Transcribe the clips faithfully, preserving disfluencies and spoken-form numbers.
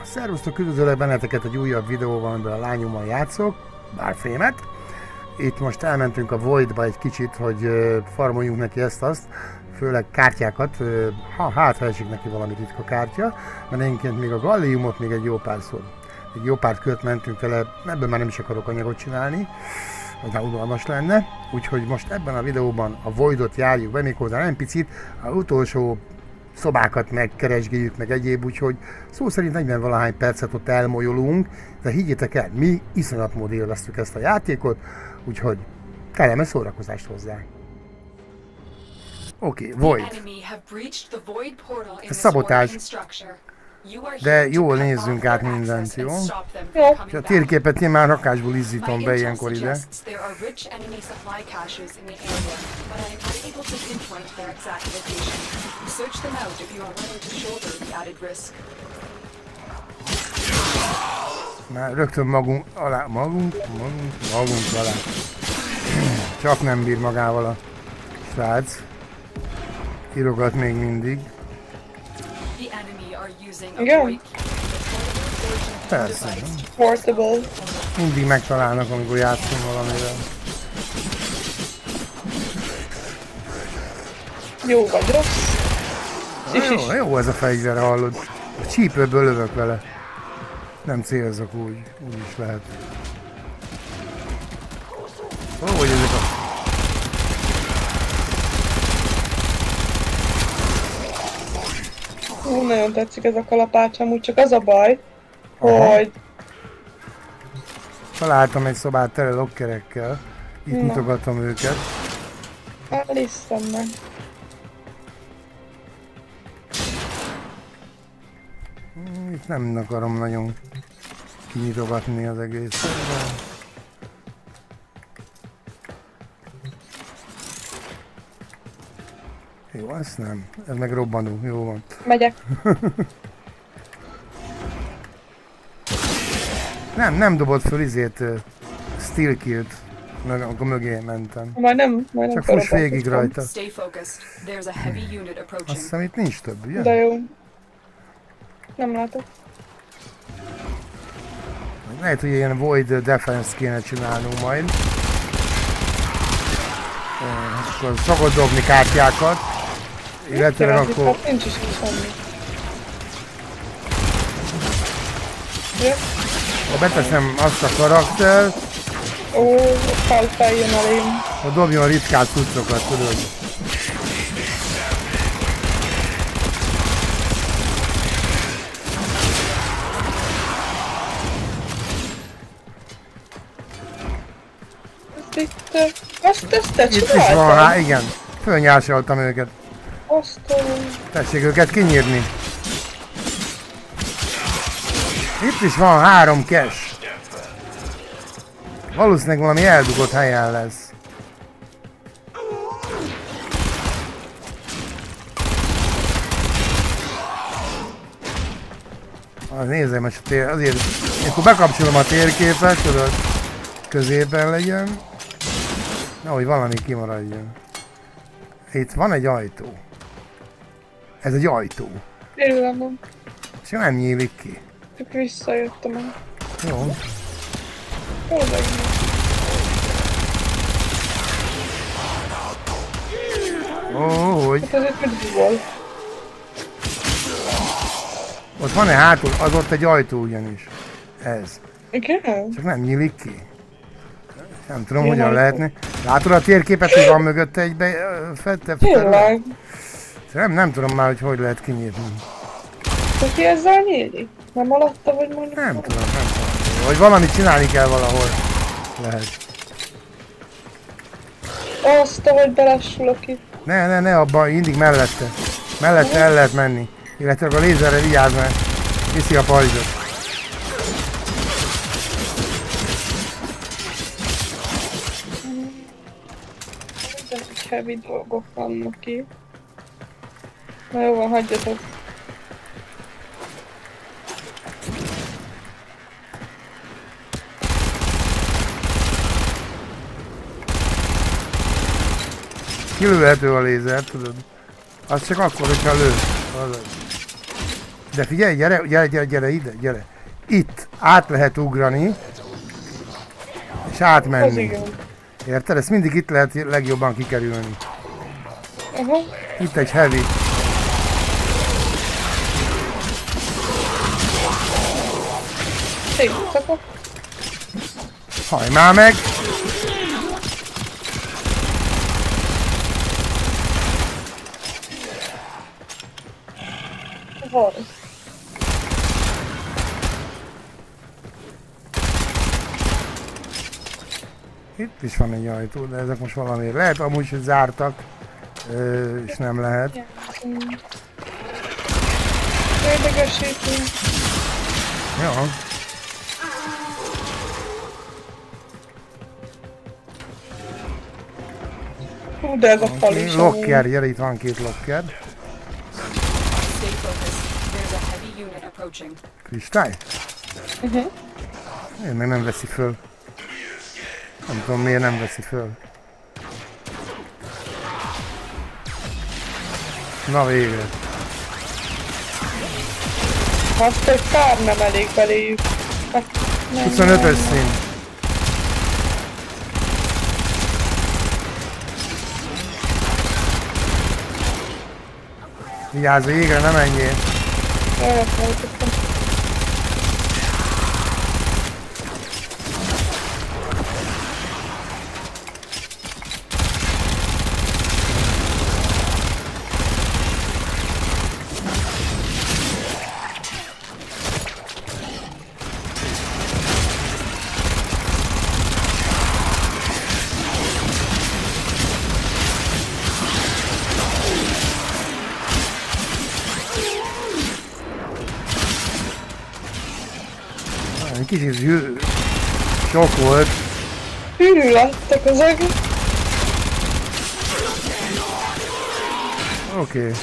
Szervusztok, üdvözöllek benneteket egy újabb videóval, amiben a lányommal játszok, Warframe-et. Itt most elmentünk a Voidba egy kicsit, hogy uh, farmoljunk neki ezt-azt, főleg kártyákat, uh, ha hát ha esik neki valami ritka kártya, mert egyébként még a galliumot még egy jó párszor, egy jó pár kört mentünk vele, ebből már nem is akarok anyagot csinálni, hogy már udalmas lenne, úgyhogy most ebben a videóban a Voidot járjuk be, méghozzá nem picit, az utolsó szobákat megkeresgéljük, meg egyéb, úgyhogy szó szerint negyven valahány percet ott elmolyolunk, de higgyétek el, mi iszonyat mód élveztük ezt a játékot, úgyhogy kellemes szórakozást hozzá. Oké, okay, Void. Ez szabotás. De jól nézzünk át mindent, jó? Jó. És a térképet én már rakásból izzítom be ilyenkor ide. Már rögtön magunk alá, magunk, magunk, magunk alá. Csak nem bír magával a srác. Írogat még mindig. Igen? Persze. Portable. Mindig megtalálnak, amikor játszom valamivel. Jó vagy rossz. Jó, jó ez a fegyver, hallod. A csípőből lövök vele. Nem célzok úgy, úgy is lehet. Ó, hogy ezek a... Hú, nagyon tetszik ez a kalapács, amúgy csak az a baj, Aha. hogy... Találtam egy szobát tele lokkerekkel. Itt Na. mutogatom őket. Elisztem meg. Itt nem akarom nagyon kinyitogatni az egészet. Jó, ezt nem. Ez meg robbanó. Jó van. Megyek. Nem, nem dobott föl izét uh, Steel Kill-t, meg, akkor mögé mentem. Majd nem, majd nem Csak fuss végig rajta. Stay focused. There's a heavy unit Azt approaching. hiszem itt nincs több, ugye? De jó. Nem látok. Lehet, hogy ilyen Void Defense kéne csinálnunk majd. Uh, akkor szokott dobni kártyákat. Illetve akkor... Hát nincs is semmi. Jó. Ha beteszem azt a karaktert, Ó, fel feljön elém. ha dobjon ritkát cuccokat, tudod. Ezt itt... Azt, ezt te Itt is van, csináltad? hát igen. Fölnyásoltam őket. Azt... Tessék őket kinyírni. Itt is van három cash. Valószínűleg valami eldugott helyen lesz. Ah, nézzem, most a tér, azért, akkor bekapcsolom a térképet, tudod, középen legyen. Nehogy valami kimaradjon. Itt van egy ajtó. Ez egy ajtó. Tényleg, És nem nyílik ki. csak visszajöttem el. Jó. Tényleg. Ó, hogy? Hát ezért mit volt? Ott van-e hátul? Az ott egy ajtó ugyanis. Ez. Igen? Csak nem nyílik ki. Nem tudom, Milyen hogyan ajtó? lehetne. Látod a térképet, hogy van mögötte egy be... fette? Tényleg. Nem, nem tudom már, hogy hogy lehet kinyitni. Te ki ezzel nyílik? Nem alatta vagy mondjuk? Nem tudom, nem tudom. Vagy valamit csinálni kell valahol. Lehet. Azt, ahogy belesülök itt. Ne, ne, ne, abban mindig mellette. Mellette el lehet menni. Illetve a lézerre vigyázz, mert viszi a pajzsot. Ezek heavy dolgok vannak itt. Na jó van, hagyjatok. Kilőhető a lézer, tudod? Az csak akkor, hogyha lő. Az az. De figyelj, gyere, gyere, gyere, gyere ide, gyere. Itt át lehet ugrani, és Az átmenni. igen. Érted? Ezt mindig itt lehet legjobban kikerülni. Aha. Itt egy heavy. Szétszakok. Hajj már meg! Van. Itt is van egy ajtó, de ezek most valamiért. Lehet amúgy, hogy zártak, ö, és nem lehet. Érdegesítő. Ja. Hú, de ez a fal is. Locker, gyere, itt van két locker. Stay focused. There's a heavy unit approaching. Kristály? Uh-huh. Én meg nem veszi föl. Nem tudom miért nem veszi föl. Na végre. Azt egy kár nem elég beléjük. Hát, nem, huszonötös nem, szín. Vigyázz a jégre, ne menjél. elfelejtettem. Egy kicsit zsű... sok volt. Hűrű lettek az egész. Oké. Okay.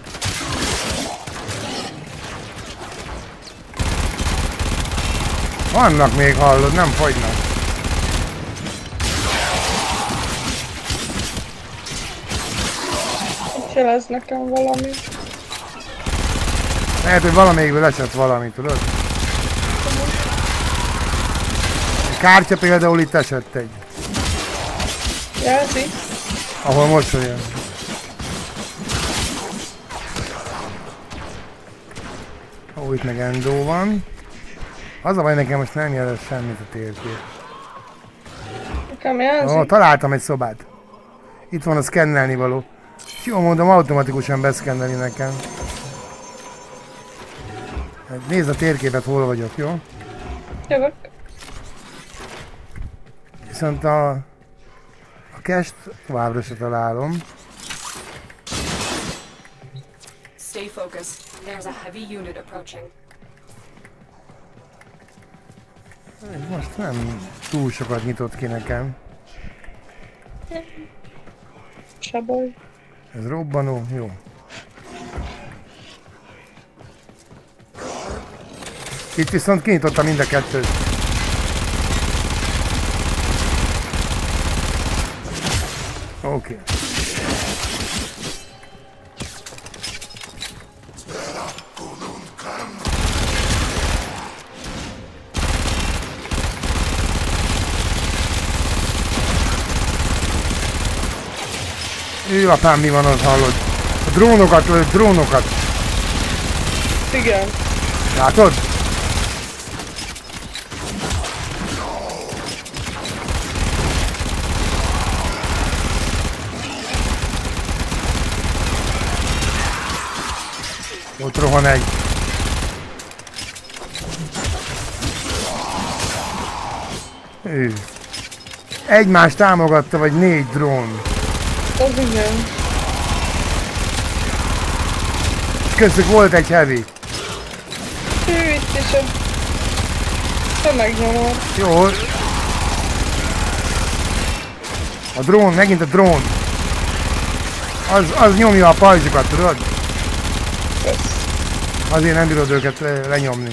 Vannak még, hallod, nem fogynak. Itt jelez nekem valami. Lehet, hogy valamelyikből esett valami, tudod? A kártya például itt esett egy. Jelzi? Ahol mosolyog. Ó, itt meg endó van. Az a baj, nekem most nem jelez semmit a térkép. Nekem jelzi? Ó, találtam egy szobát. Itt van a szkennelni való. Jó, mondom, automatikusan beszkenneli nekem. Nézd a térképet, hol vagyok, jó? Jövök. Viszont a, a cache-t továbbra se találom. Stay focused. There's a heavy unit approaching. Most nem túl sokat nyitott ki nekem. Se baj. Ez robbanó, jó. Itt viszont kinyitottam mind a kettőt. Oké. Okay. Ő apám, mi van ott, hallod? A drónokat lő, drónokat. Igen. Látod? Ott rohan egy. Ő. Egymást támogatta, vagy négy drón. Az igen. Köztük volt egy heavy. Hű, itt is a... Te megnyomod. Jó. A drón, megint a drón. Az, az nyomja a pajzsokat, tudod? Kösz. Azért nem bírod őket le, lenyomni.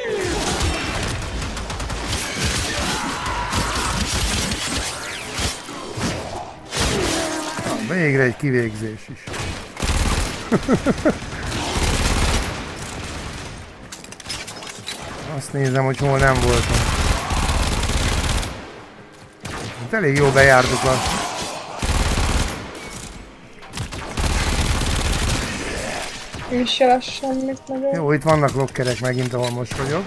Na, végre egy kivégzés is. Azt nézem, hogy hol nem voltam. Itt elég jó bejártuk a... Mi se lassan mit nagyon. Jó, itt vannak lokkerek megint, ahol most vagyok.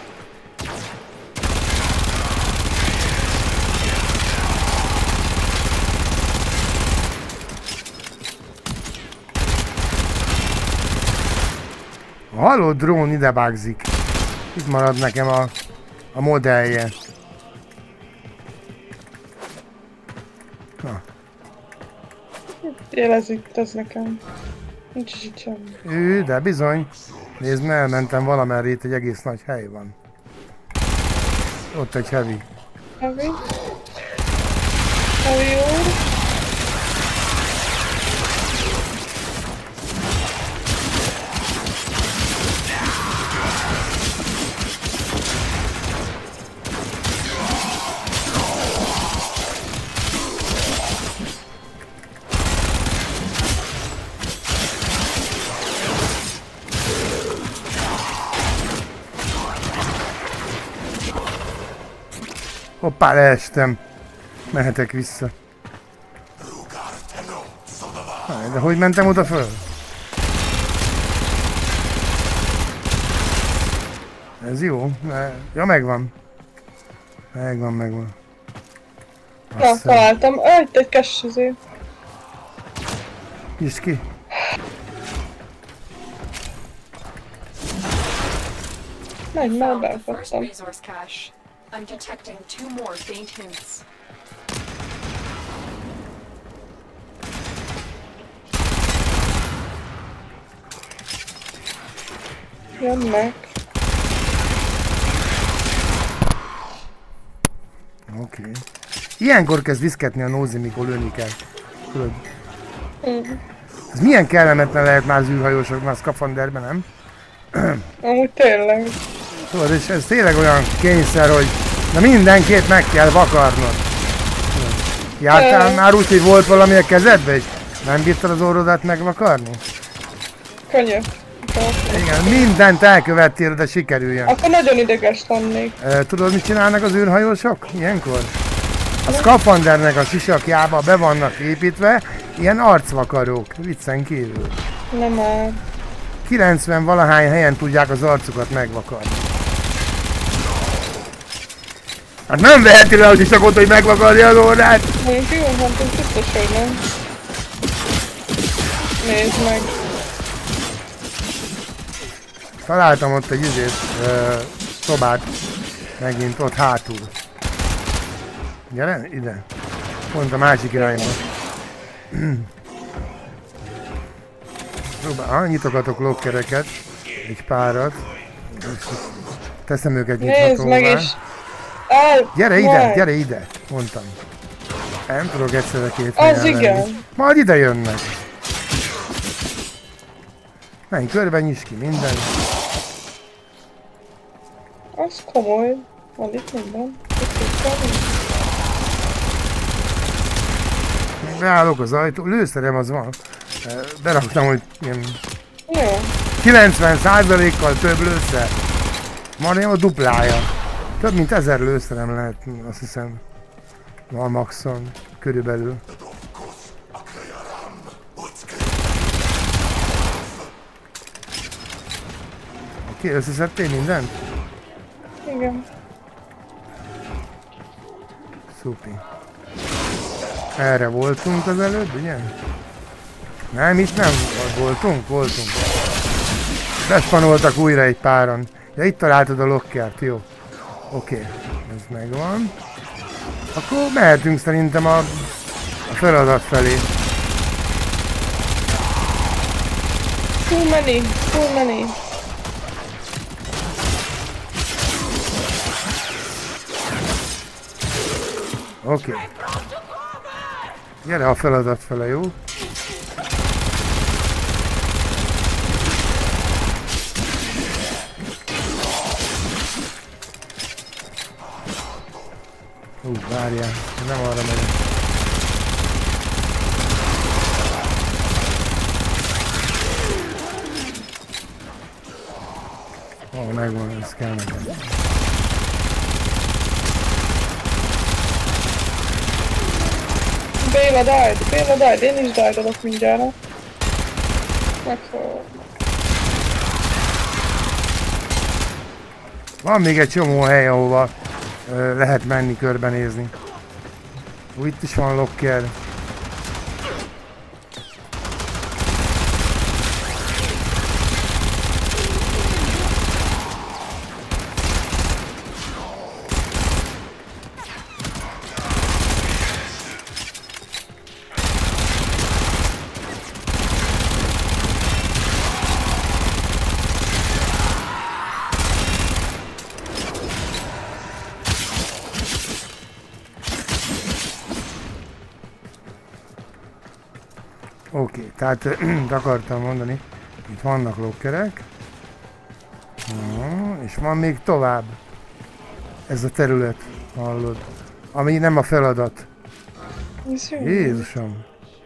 A halott drón ide bágzik. Itt marad nekem a, a modellje. Na. Élez itt, ez nekem. Nincs is itt semmi. Ő, de bizony. Nézd, mert elmentem valamerre, itt egy egész nagy hely van. Ott egy heavy. Heavy. Heavy úr. Hoppá, leestem. Mehetek vissza. De hogy mentem oda föl? Ez jó. Ja, megvan. Megvan, megvan. Na, találtam. Ah, itt egy kessező. Nyisd ki. Megy, már Found the first belefogtam. resource cache. I'm detecting two more faint hints. Jönnek. Oké. Okay. Ilyenkor kezd viszketni a nózi, mikor lőni kell. Tudod? Mm. Ez milyen kellemetlen lehet már az űrhajósoknak a szkafanderben, nem? Amúgy tényleg. Tudod, és ez tényleg olyan kényszer, hogy na mindenképp meg kell vakarnod. Jártál Ö... már úgy, hogy volt valami a kezedbe, és nem bírtad az orrodat megvakarni? Könyök. Igen, mindent elkövettél, de sikerüljön. Akkor nagyon ideges lennék. E, tudod, mit csinálnak az űrhajósok ilyenkor? A szkafandernek a sisakjába be vannak építve ilyen arcvakarók, viccen kívül. Nem már. kilencven valahány helyen tudják az arcukat megvakarni. Hát nem veheti le a sisakot, hogy megvakarja az orrát! Mondjuk jó, hát ez biztos, hogy nem. Nézd meg. Találtam ott egy üzét, ö, szobát, megint ott hátul. Gyere, ide. Pont a másik irányba. Próbál, nyitogatok lokkereket, egy párat. Teszem őket Nézd meg nyithatóvá. is. El... Gyere ide, Majd. gyere ide, mondtam. Nem tudok egyszerre két Az helyen igen. lenni. Majd ide jönnek. Menj körbe, nyisd ki minden. Az komoly. Van itt minden. Beállok az ajtó, lőszerem az van. Beraktam, hogy ilyen Jó. kilencven százalékkal több lőszer. Majdnem a duplája. Több mint ezer lőszerem lehet, azt hiszem. Van maxon, körülbelül. Oké, okay, összeszedtél mindent? Igen. Szupi. Erre voltunk az előbb, ugye? Nem, itt nem voltunk, voltunk. Bespanoltak újra egy páran. Ja, itt találtad a lockert, jó. Oké, okay. Ez megvan. Akkor mehetünk szerintem a, a feladat felé. Too many, too many. Oké. Okay. Gyere a feladat fele, jó? Hú, várjál, nem arra megyek. Ó, megvan, ez kell nekem. Béla died, Béla died, én is diedolok mindjárt. Megfogom. Van még egy csomó hely, ahova ö, lehet menni, körbenézni. Ó, itt is van locker. Oké, okay, tehát akartam mondani, itt vannak lockerek, uh, és van még tovább ez a terület, hallod, ami nem a feladat. Jézusom!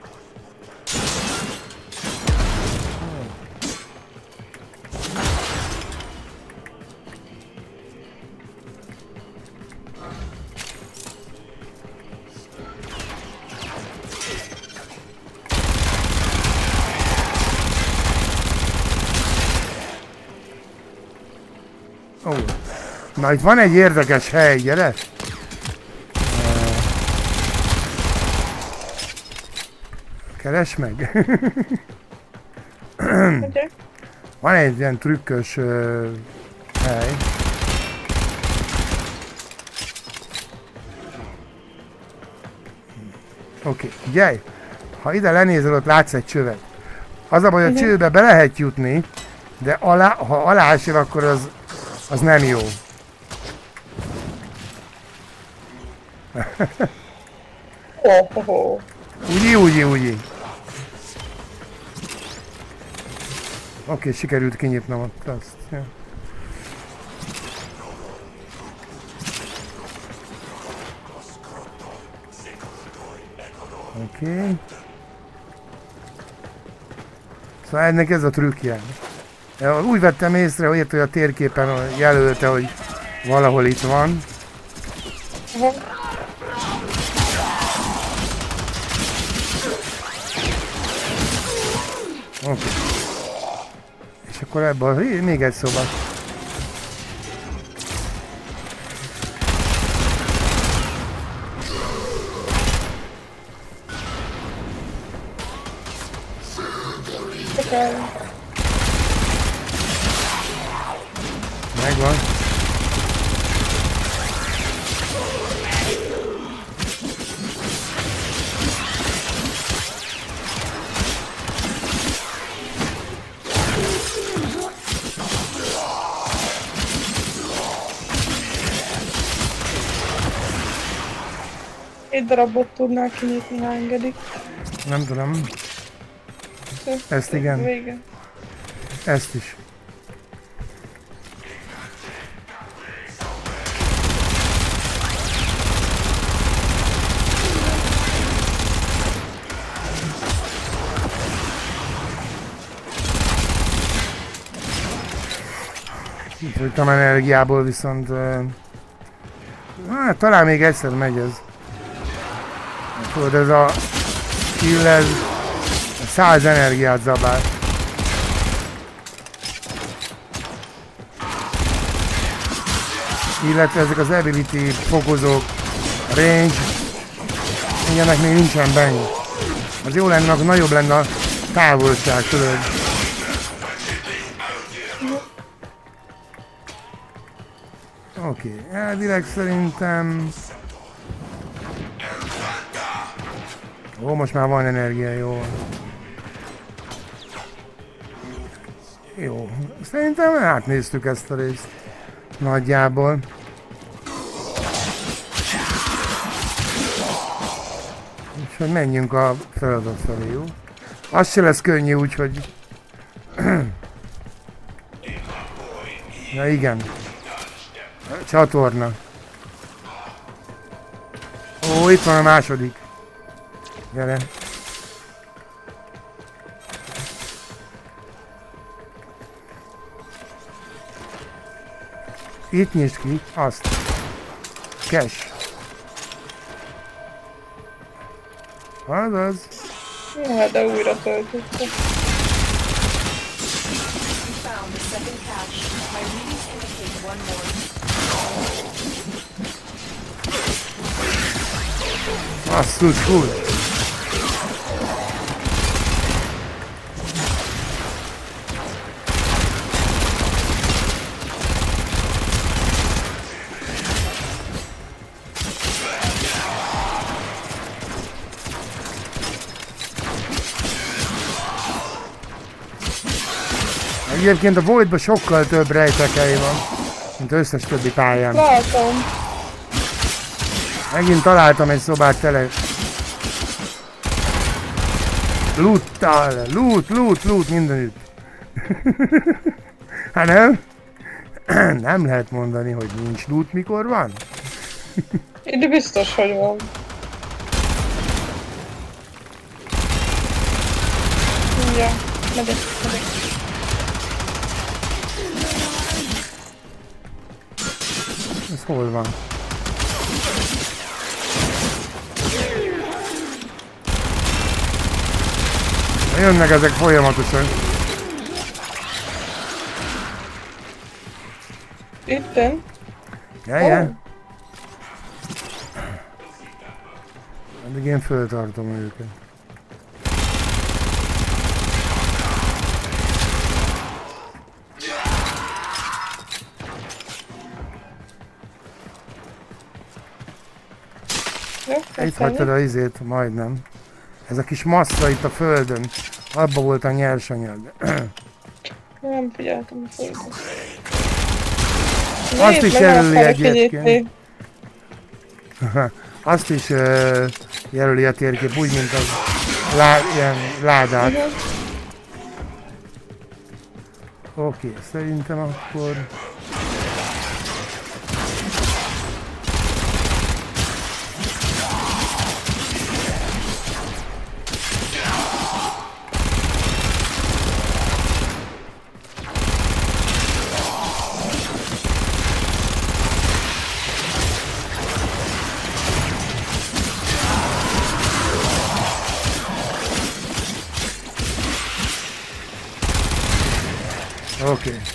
Oh. Na itt van egy érdekes hely, gyere! Keresd meg! Okay. Van egy ilyen trükkös uh, hely. Oké, okay, figyelj! Ha ide lenézel, ott látsz egy csövet. Az a baj, hogy a csőbe be lehet jutni, de alá, ha alá esel, akkor az, az nem jó. Oh, oh, oh. Úgy, úgy, úgy. Oké, okay, sikerült kinyitnom ott azt. Ja. Oké. Okay. Szóval ennek ez a trükkje. Úgy vettem észre, hogy, hogy a térképen jelölte, hogy valahol itt van. Uh-huh. Oké. Okay. És akkor ebből még egy szoba. Okay. Megvan. Egy darabot tudnál kinyitni, ha engedik. Nem tudom. Ezt igen. Vége. Ezt is. Fogytam energiából, viszont uh, hát talán még egyszer megy ez. Tudod, ez a skill, ez száz energiát zabál. Illetve ezek az ability fokozók, range, ilyenek még nincsen benne. Az jó lenne, akkor nagyobb lenne a távolság, tudod. Oké, okay. Elvileg szerintem... Ó, most már van energia, jó. Jó, szerintem átnéztük ezt a részt. Nagyjából. Úgyhogy menjünk a feladat felé, jó? Az se lesz könnyű, úgyhogy... Ja, igen. Csatorna. Ó, itt van a második. Gyere. Itt nyisd ki, azt. Cash. Azaz. Ja, de újra töltötte. You found the second cache. My readings indicate one more. Basszus, húgy. Egyébként a Voidban sokkal több rejtekhely van, mint összes többi pályán. Látom. Megint találtam egy szobát tele. Loot-tal, loot, loot, loot mindenütt. Hát nem? Nem lehet mondani, hogy nincs loot, mikor van. Itt biztos, hogy van. Ja, megyek, megyek. Ez hol van? Jönnek ezek folyamatosan. Itten? Jajjá. Addig én föltartom őket. Itt hagytad a izét, majdnem. Ez a kis massza itt a földön. Abba volt a nyersanyag. Nem figyeltem a földön. Azt is jelöli egyébként. Azt is uh, jelöli a térkép, úgy, mint az lá ilyen ládát. Uh-huh. Oké, okay, szerintem akkor... Oké. Okay.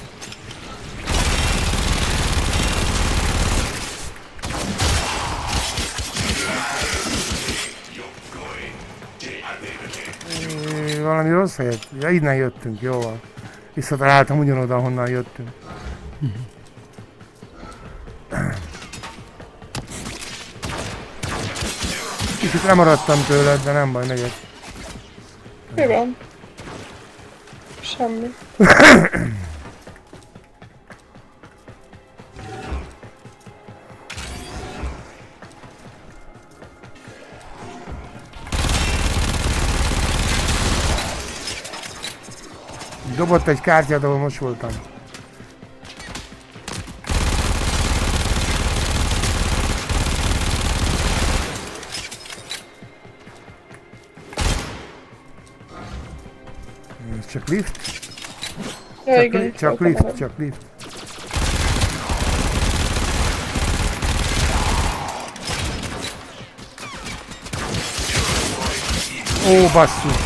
Valami rossz helyet? Ja, innen jöttünk, jó van. Visszataláltam ugyanoda, honnan jöttünk. Kicsit lemaradtam tőled, de nem baj, megyek. Mi van? Semmi. Dobott egy kártyát, ahol most voltam. Ez csak lift? Ja, Csak, igen, li csak lift, csak lift. Ó, basszus!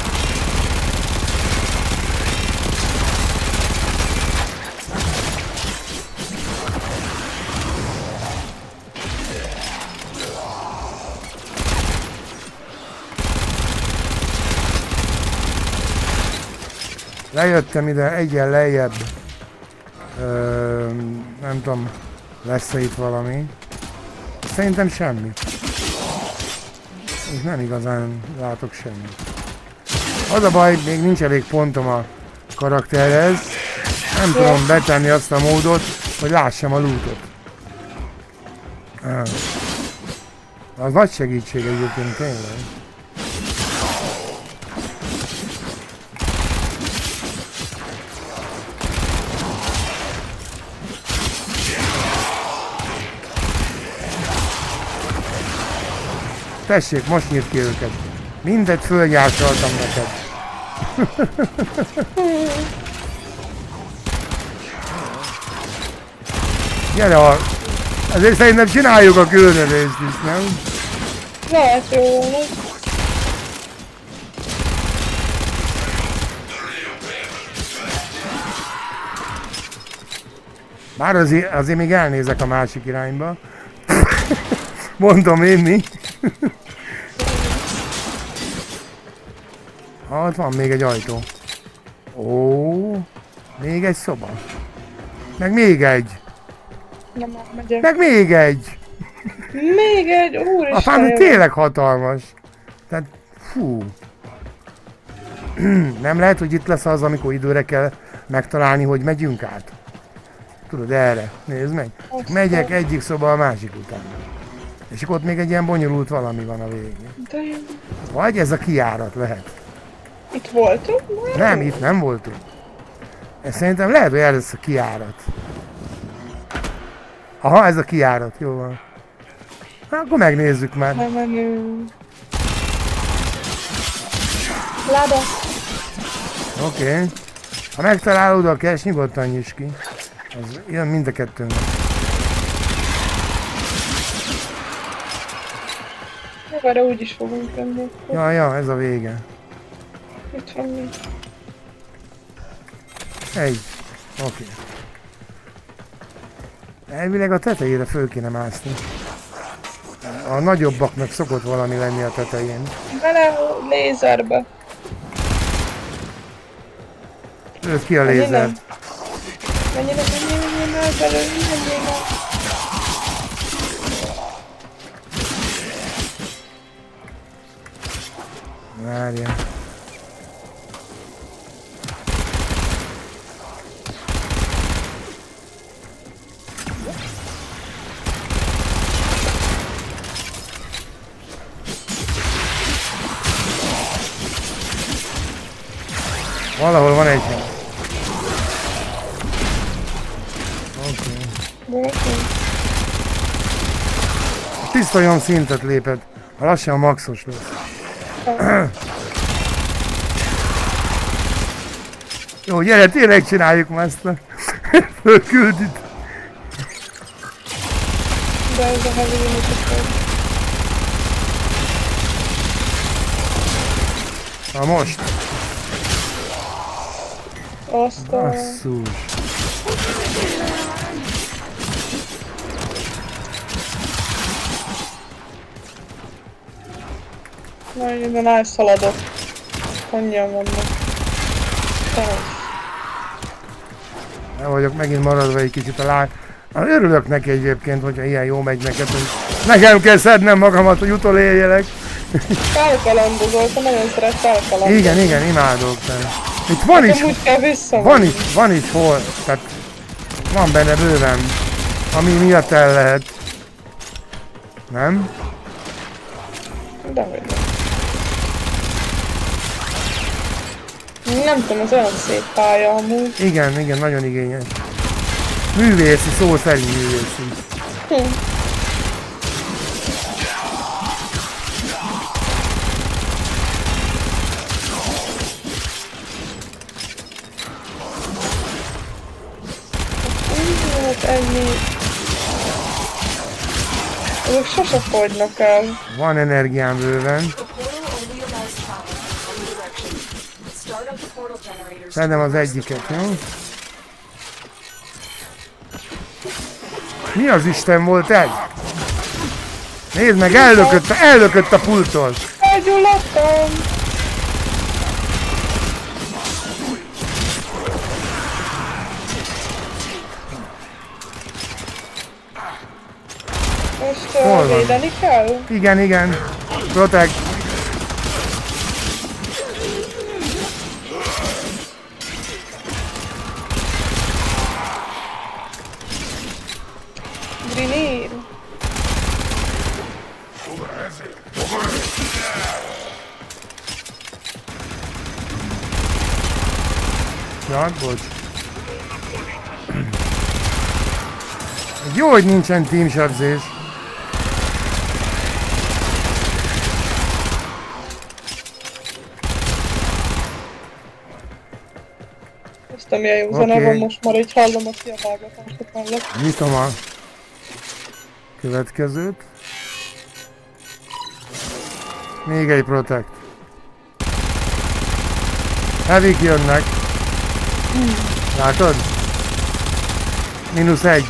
Lejöttem ide, egyen lejjebb. Ö, nem tudom, lesz-e itt valami. Szerintem semmi. Itt nem igazán látok semmit. Az a baj, még nincs elég pontom a karakterhez. Nem tudom betenni azt a módot, hogy lássam a lootot. Az nagy segítség egyébként tényleg. Tessék, most nyírt ki őket. Mindet fölgyártaltam neked. Gyere a... Ezért szerintem csináljuk a különözést is, nem? Lehet jó. Bár azért, azért még elnézek a másik irányba. Mondom én mi. Ha, ott van még egy ajtó. Ó, még egy szoba. Meg még egy. Nem, már megyek. Meg még egy. Még egy, úristen. Apám, tényleg hatalmas. Tehát, fú. Nem lehet, hogy itt lesz az, amikor időre kell megtalálni, hogy megyünk át. Tudod, erre. Nézd meg. Csak megyek egyik szoba a másik után. És akkor ott még egy ilyen bonyolult valami van a végén. De jó. Vagy ez a kijárat lehet. Itt voltunk már? Nem, itt nem voltunk. Ez szerintem lehet, hogy ez lesz a kijárat. Aha, ez a kijárat, jó van. Na, akkor megnézzük már. Nem menő. Lába. Oké. Okay. Ha megtalálod a cache, nyugodtan nyisd ki. Az jön mind a kettőnek. Meg arra úgyis fogunk jönni. Ja, ja, ez a vége. Itt van mi? Egy. Oké. Okay. Elvileg a tetejére föl kéne mászni. A nagyobbaknak szokott valami lenni a tetején. Bele a lézerbe. Lőd ki a lézert. Menjél, menjél, menjél el belőle, menjél el. Várjál. Valahol van egy hely. Oké. Okay. Tiszta olyan szintet léped. Ha lassan maxos lesz. Jó, gyere, tényleg csináljuk már ezt a fölküldit. De ez a heavy unit. Na most. Azt a... Basszus. Na, innen elszaladok. Annyian vannak. Tényleg. Nem vagyok megint maradva egy kicsit a lány. Örülök neki egyébként, hogyha ilyen jó megy neked, hogy nekem kell szednem magamat, hogy utolérjelek. Felkalandozoltam, nagyon szeret felkalandozni. Igen, igen, imádok. Itt van nekem is, úgy kell vissza. van is, van is hol, tehát van benne bőven, ami miatt el lehet. Nem? Dehogy nem. Nem tudom, az olyan szép pálya amúgy. Igen, igen, nagyon igényes. Művészi, szó szerint művészi. Hm. Ennyi. Ezek sose fogynak el. Van energiám bőven. Szedem az egyiket, jó? Mi az Isten volt ez? Nézd meg, ellökött, ellökött a pulttól. Elgyulladtam. Most uh, védeni kell? Igen, igen. Protect. Grenade. Ja, bocs. Jó, hogy nincsen teamsebzés. Aztán milyen jó zene van, most már így hallom a kiabálgatást mellett. Nyitom a következőt. Még egy protect. Heavy jönnek. Látod? Mínusz egy.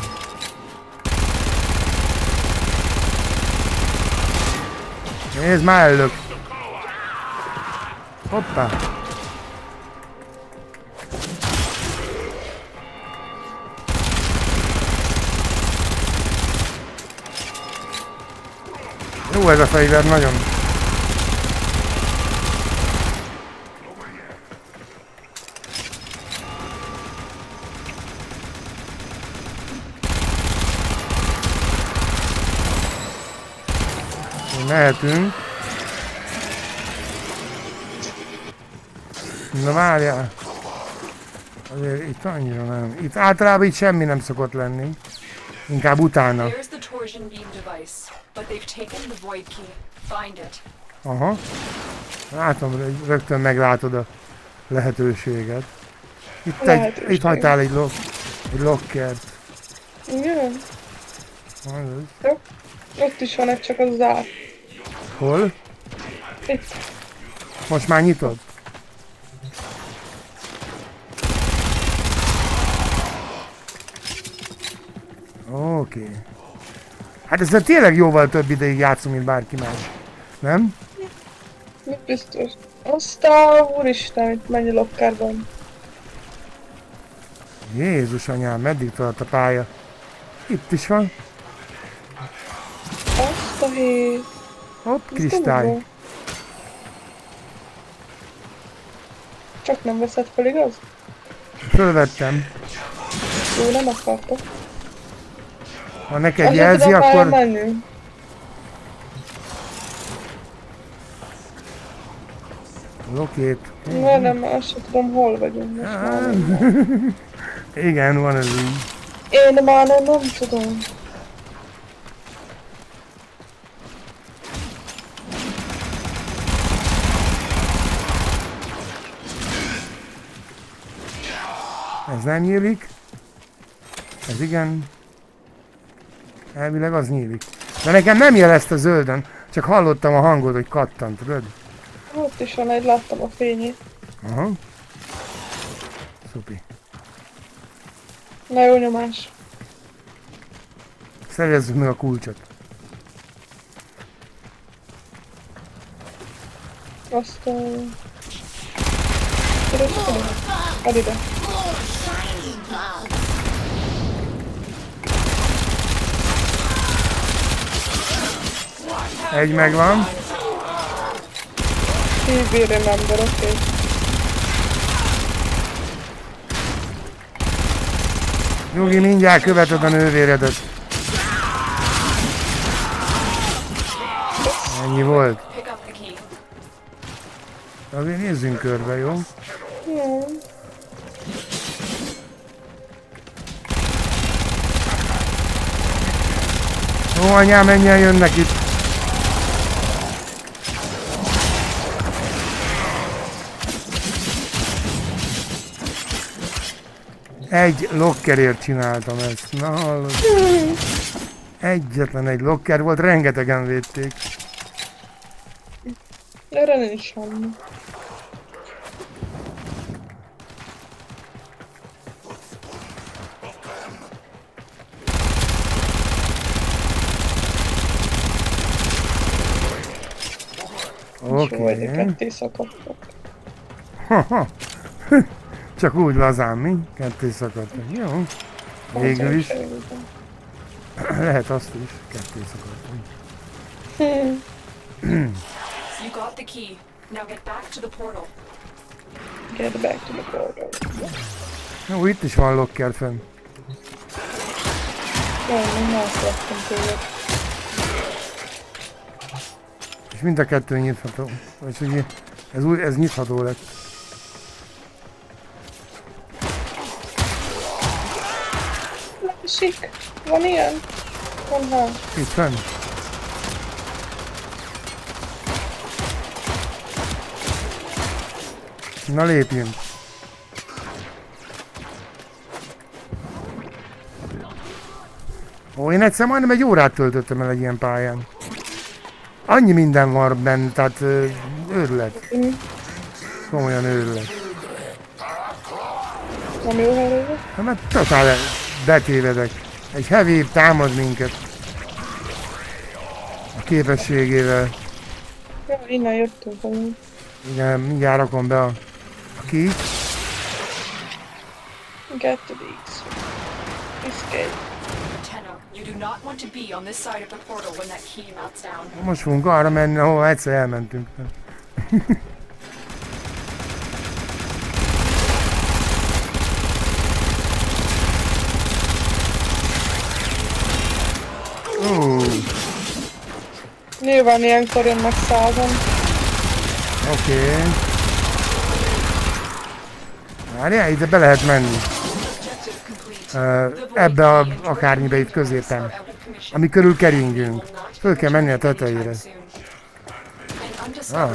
Nézd, már ellök. Hoppá. Jó ez a fegyver, nagyon. Mehetünk. Na várjál. Azért itt annyira nem. Itt általában itt semmi nem szokott lenni. Inkább utána. There's the torsion beam device, but they've taken the void key. Find it. Aha. Látom, rögtön meglátod a lehetőséget. Itt, Lehetőség. egy, itt hagytál egy, lock, egy lockert. Igen. Azaz. Jó. Ott is van egy, csak az zárt. Hol? Itt. Most már nyitod? Oké. Okay. Hát ezzel tényleg jóval több ideig játszom, mint bárki más. Nem? Mit biztos? Aztán, úristen, itt mennyi locker van. Jézus anyám, meddig tart a pálya? Itt is van. Azt a hét. Hopp, kristály. Csak nem veszed fel, igaz? Fölvettem. Jó, nem akartok. Ha neked jelzi, akkor... Menni. Lokét. Na, nem, azt sem tudom, hol vagyunk most már. Igen, van ez így. Én már nem, nem tudom. Ez nem nyílik. Ez igen. Elvileg az nyílik. De nekem nem jelezte zölden, csak hallottam a hangot, hogy kattant, tudod? Ott is van egy, láttam a fényét. Aha. Szupi. Na jó nyomás. Szerezzük meg a kulcsot. Aztán... Keresem. Add ide. Egy megvan. Hívj remember, oké. Okay. Nyugi, mindjárt követed a nővéredet. Ennyi volt. Azért nézzünk körbe, jó? Jó. Ó, anyám, mennyien jönnek itt. Egy lokkerért csináltam ezt, na hallod. Egyetlen egy lokker volt, rengetegen védték. Erre nincs semmi. Oké. Okay. Ketté szakadtak. Csak úgy lazán, mi? Ketté szakadtak. Jó. Végül is. Lehet azt is. Ketté szakadtak. You got the key. Now get back to the portal. Get back to the portal. Jó, itt is van locker fönn. Jó, nem láttam tőle. És mind a kettő nyitható. Vagy ugye, ez, új, ez nyitható lett. Sik, van ilyen? Van hát. Itt fenn. Na lépjünk. Ó, én egyszer majdnem egy órát töltöttem el egy ilyen pályán. Annyi minden van benne, tehát ö, őrület. Mm. Komolyan őrület. Nem jó helyre? Hát mert totál betévedek. Egy heavy támad minket. A képességével. Ja, innen jöttünk amúgy. Igen, mindjárt rakom be a, a key. Get to these. Escape. Tenno, you do not want to be on this side of the portal when that key melts down. Most fogunk arra menni, ahol egyszer elmentünk. uh. Nyilván ilyenkor jönnek százan. Oké. Okay. Várjál, ide be lehet menni. Uh, ebbe a akármibe itt középen. Ami körül keringünk. Föl kell menni a tetejére. Ah.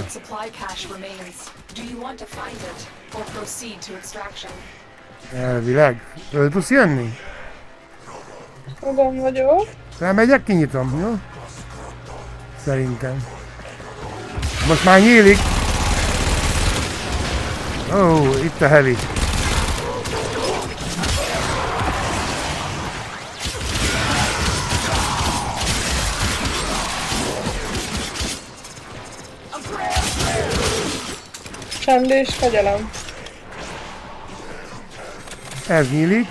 Elvileg. Föl tudsz jönni? Oda vagyok. Felmegyek, kinyitom, jó? Szerintem. Most már nyílik. Ó, oh, itt a heavy. Csend és fegyelem. Ez nyílik.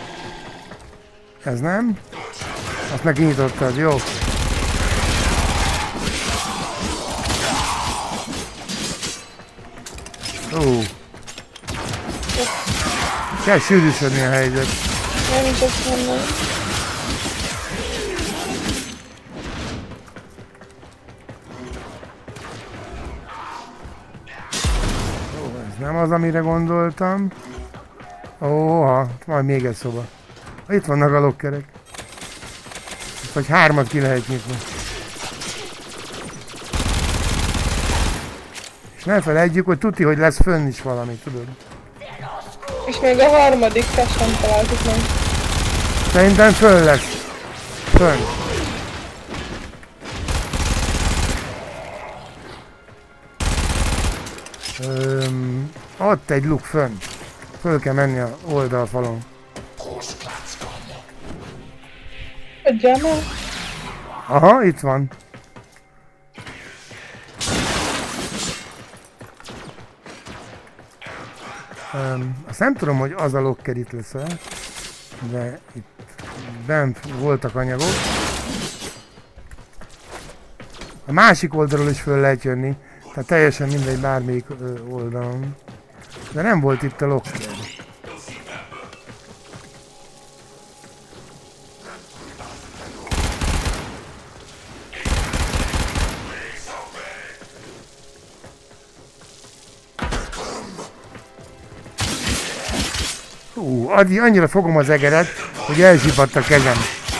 Ez nem. Azt meg kinyitottad, jó. Ó. Kell sűrűsödni a helyzet. Nem is azt mondom. Ó, ez nem az, amire gondoltam. Óha, majd még egy szoba. Itt vannak a lokkerek. Vagy hármat ki lehet nyitni. És ne felejtjük, hogy tuti, hogy lesz fönn is valami, tudod? És még a harmadik sem találtuk meg. Szerintem fönn lesz. Fönn. Öm, ott egy luk fönn. Föl kell menni a oldalfalon. Adjál már. Aha, itt van. Um, azt nem tudom, hogy az a locker itt lesz el, de itt bent voltak anyagok. A másik oldalról is föl lehet jönni, tehát teljesen mindegy bármelyik oldalon. De nem volt itt a locker. Hú, annyira fogom az egeret, hogy elzsipadt a kezem.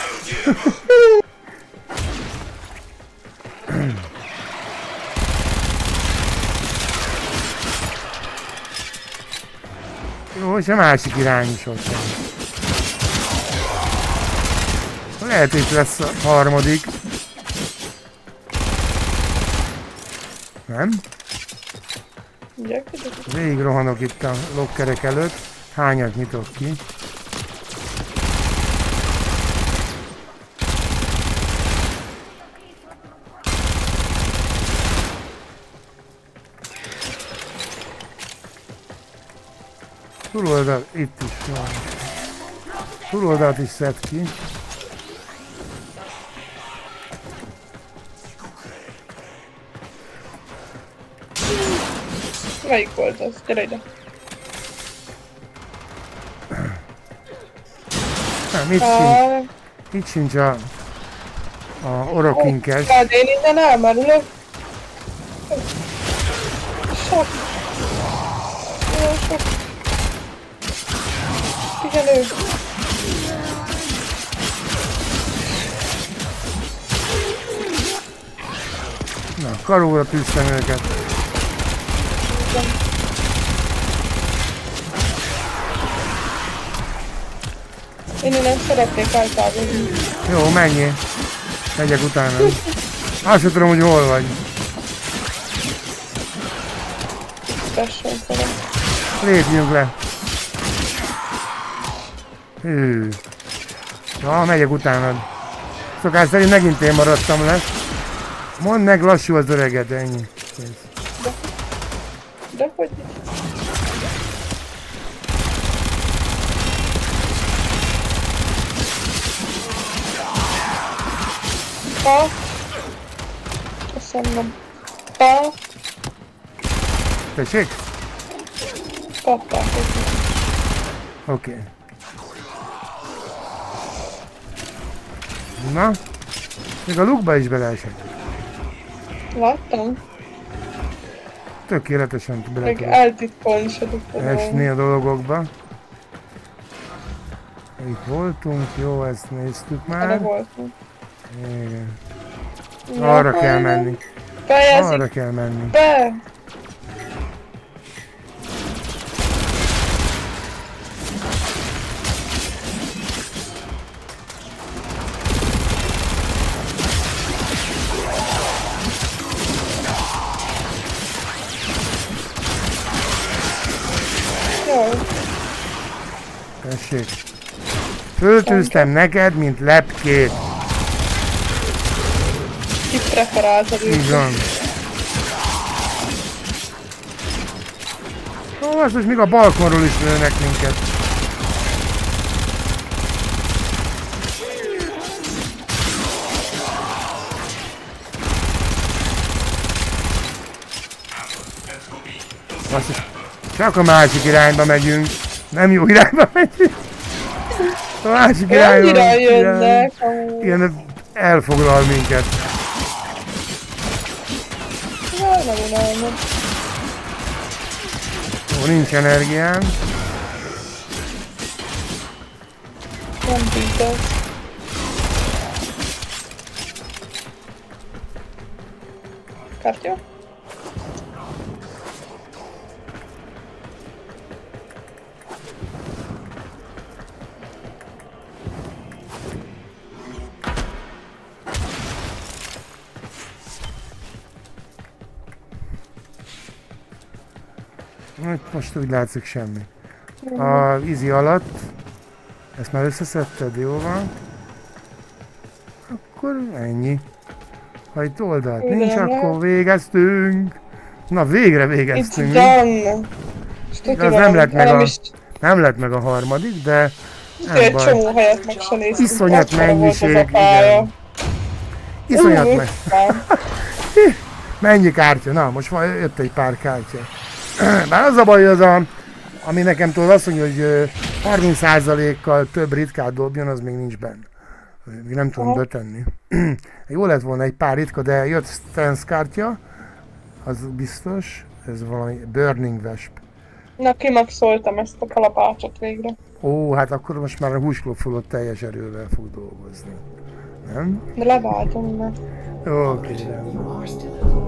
Jó, és a másik irány is ott van. Lehet, hogy lesz a harmadik. Nem? Végig rohanok itt a lokkerek előtt. Hányat nyitok ki? Túloldal itt is van. Túloldalt is szed ki. Melyik volt az? Gyere ide. Nem, itt sincs, itt sincs a, a orokinkes. Ó, én innen elmerülök. Sok. Nagyon sok. Figyelő. Na, karóra tűztem őket. Én innen szeretnék eltávolni. Jó, menjél. Megyek utána. Azt sem tudom, hogy hol vagy. Tessék, szeret. Lépjünk le. Hű. Ja, megyek utánad. Szokás szerint megint én maradtam le. Mondd meg, lassú az öreged, ennyi. De, de hogy... Pa. Köszönöm. Pa. Tessék? Kapták. Oké. Okay. Na? Még a lukba is beleesett. Láttam. Tökéletesen bele Meg tudok eltitkolni se tudtam. esni a dolgokba. Itt voltunk, jó, ezt néztük Erre már. voltunk. Igen. Ja, Arra kell hajnal. menni. Fejezik Arra kell menni. be! Jó, Tessék. Föltűztem neked, mint lepkét. ki preferáltad őt. Így van. Ó, azt most még a balkonról is lőnek minket. Azt is csak a másik irányba megyünk. Nem jó irányba megyünk. A másik irányba. Annyira jönnek, amúgy. Igen, elfoglal minket. Jaj, nem unalmas. Ó, nincs energiám. Nem biztos. Kártya? Most úgy látszik semmi. A vízi alatt, ezt már összeszedted, jó van? Akkor ennyi. Ha itt oldalt Igen, nincs, lehet. akkor végeztünk. Na végre It's végeztünk. done! És Az tudja, nem lett meg nem a, is nem lett meg a harmadik, de tudja, nem egy baj. csomó helyet meg se néztünk. Iszonyat Akkora volt mennyiség, az a pálya. igen. Iszonyat Ú, meg. nem. Mennyi kártya? Na, most van, jött egy pár kártya. Bár az a baj, az a, ami nekem tudod azt mondja, hogy ö, harminc százalékkal több ritkát dobjon, az még nincs benne. Még nem tudom Aha. betenni. Jó lett volna egy pár ritka, de jött stance kártya, az biztos. Ez valami Burning Vesp. Na, kimaxoltam ezt a kalapácsot végre. Ó, hát akkor most már a húsklopfolott teljes erővel fog dolgozni. Nem? De leváltom, mert Oké. You are still alive.